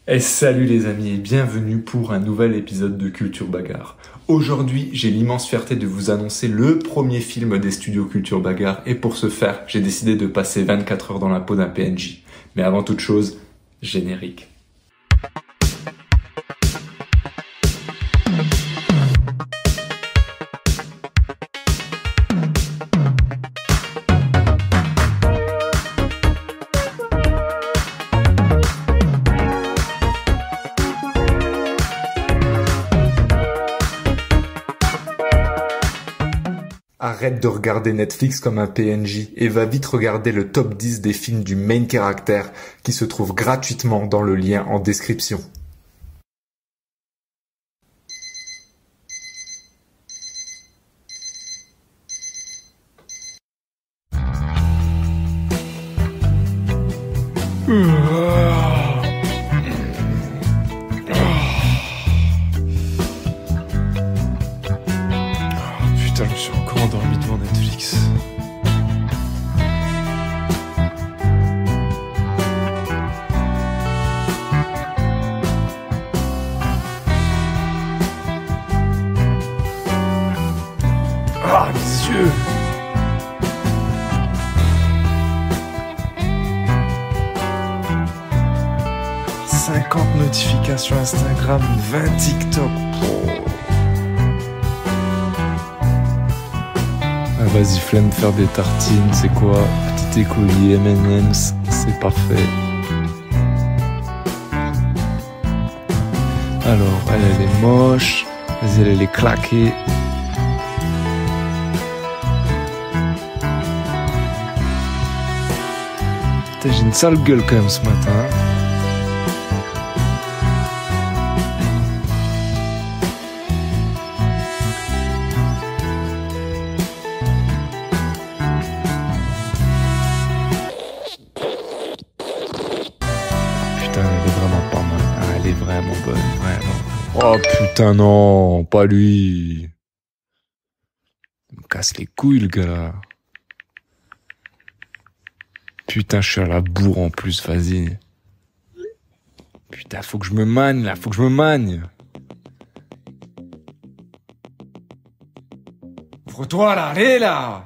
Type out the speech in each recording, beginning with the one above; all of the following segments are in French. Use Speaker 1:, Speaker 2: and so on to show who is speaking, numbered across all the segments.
Speaker 1: Et salut les amis et bienvenue pour un nouvel épisode de Culture Bagarre. Aujourd'hui, j'ai l'immense fierté de vous annoncer le premier film des studios Culture Bagarre et pour ce faire, j'ai décidé de passer 24 heures dans la peau d'un PNJ. Mais avant toute chose, générique. Arrête de regarder Netflix comme un PNJ et va vite regarder le top 10 des films du main character qui se trouve gratuitement dans le lien en description.
Speaker 2: Putain, je me suis encore endormi devant Netflix. Ah, mes yeux! « 50 notifications Instagram, 20 TikTok. Ah, vas-y, flemme faire des tartines, c'est quoi? Petit écolier, M&M's, c'est parfait. Alors, elle est moche, vas-y, elle est claquée. Putain, j'ai une sale gueule quand même ce matin. Putain, elle est vraiment pas mal. Ah, elle est vraiment bonne, vraiment. Oh putain, non, pas lui. Il me casse les couilles, le gars là. Putain, je suis à la bourre en plus, vas-y. Putain, faut que je me magne là, faut que je me magne. Ouvre-toi là, allez là.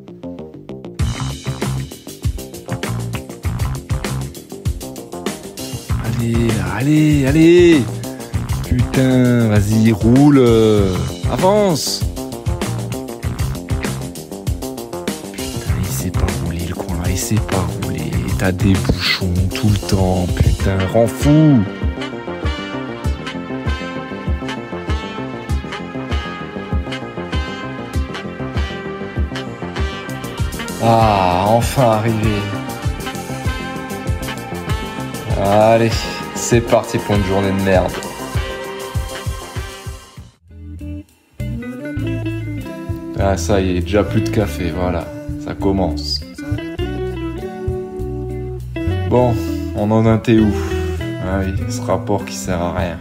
Speaker 2: Allez, là, allez. Putain, vas-y, roule. Avance. Putain, il sait pas rouler le coin, il sait pas rouler. T'as des bouchons tout le temps, putain, rends fou. Ah, enfin arrivé. Allez, c'est parti pour une journée de merde. Ah, ça y est, déjà plus de café, voilà, ça commence. Bon, on en était où? Ah oui, ce rapport qui sert à rien.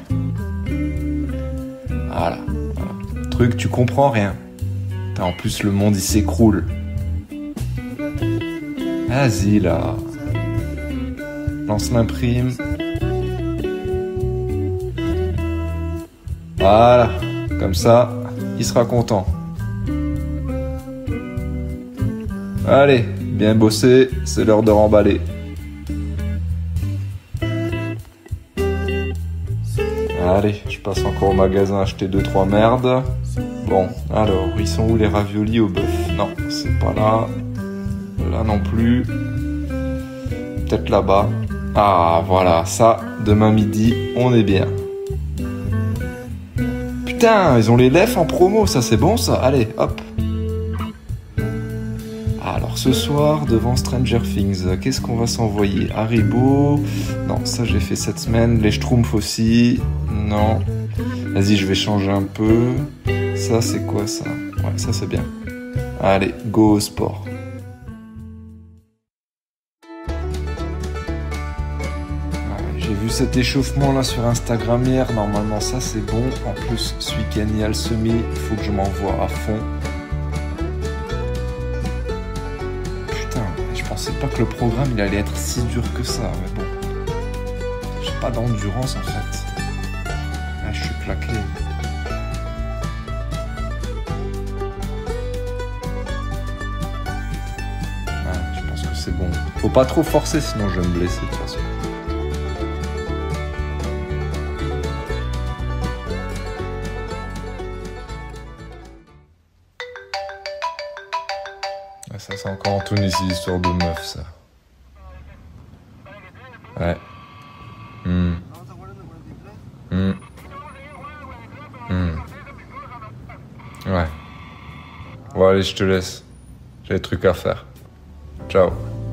Speaker 2: Voilà. Truc, tu comprends rien. En plus, le monde il s'écroule. Vas-y là. Lance l'imprime. Voilà, comme ça, il sera content. Allez, bien bossé, c'est l'heure de remballer. Allez, je passe encore au magasin acheter 2-3 merdes. Bon, alors, ils sont où les raviolis au bœuf? Non, c'est pas là. Là non plus. Peut-être là-bas. Ah, voilà, ça, demain midi, on est bien. Putain, ils ont les lèvres en promo, ça c'est bon ça. Allez, hop. Alors ce soir, devant Stranger Things, qu'est-ce qu'on va s'envoyer? Haribo? Non, ça j'ai fait cette semaine. Les Schtroumpfs aussi? Non. Vas-y, je vais changer un peu. Ça c'est quoi ça? Ouais, ça c'est bien. Allez, go au sport. J'ai vu cet échauffement là sur Instagram hier, normalement ça c'est bon. En plus ce week-end il y a le semi, il faut que je m'envoie à fond. Putain, je pensais pas que le programme il allait être si dur que ça, mais bon. pas d'endurance en fait. Là, je suis claqué. Ouais, je pense que c'est bon. Faut pas trop forcer, sinon je vais me blesser de toute façon. Ça, c'est encore en Tunisie, histoire de meuf, ça. Ouais. Ouais. Bon, allez, je te laisse. J'ai des trucs à faire. Ciao.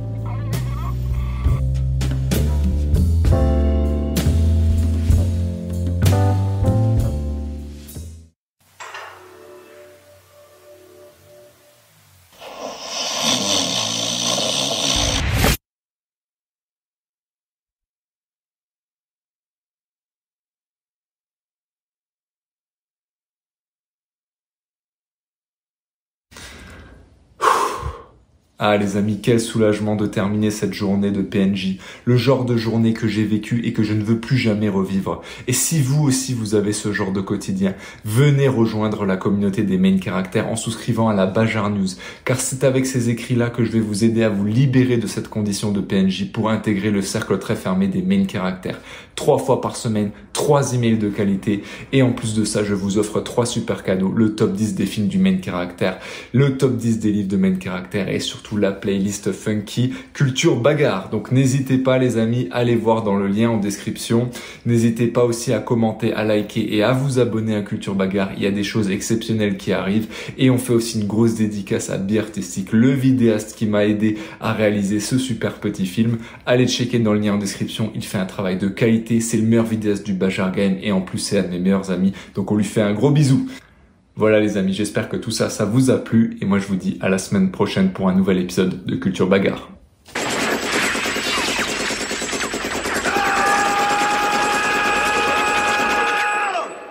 Speaker 1: Ah les amis, quel soulagement de terminer cette journée de PNJ, le genre de journée que j'ai vécu et que je ne veux plus jamais revivre. Et si vous aussi vous avez ce genre de quotidien, venez rejoindre la communauté des main caractères en souscrivant à la Bajar News, car c'est avec ces écrits-là que je vais vous aider à vous libérer de cette condition de PNJ pour intégrer le cercle très fermé des main caractères. 3 fois par semaine, 3 emails de qualité, et en plus de ça, je vous offre 3 super cadeaux, le top 10 des films du main caractère, le top 10 des livres de main caractère et surtout la playlist funky Culture Bagarre. Donc n'hésitez pas les amis, allez voir dans le lien en description. N'hésitez pas aussi à commenter, à liker et à vous abonner à Culture Bagarre. Il y a des choses exceptionnelles qui arrivent et on fait aussi une grosse dédicace à Biartistic, le vidéaste qui m'a aidé à réaliser ce super petit film. Allez checker dans le lien en description, il fait un travail de qualité, c'est le meilleur vidéaste du Bajar Game et en plus c'est un de mes meilleurs amis. Donc on lui fait un gros bisou. Voilà les amis, j'espère que tout ça, ça vous a plu et moi je vous dis à la semaine prochaine pour un nouvel épisode de Culture Bagarre.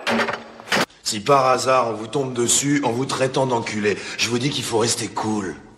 Speaker 3: Si par hasard on vous tombe dessus en vous traitant d'enculé, je vous dis qu'il faut rester cool.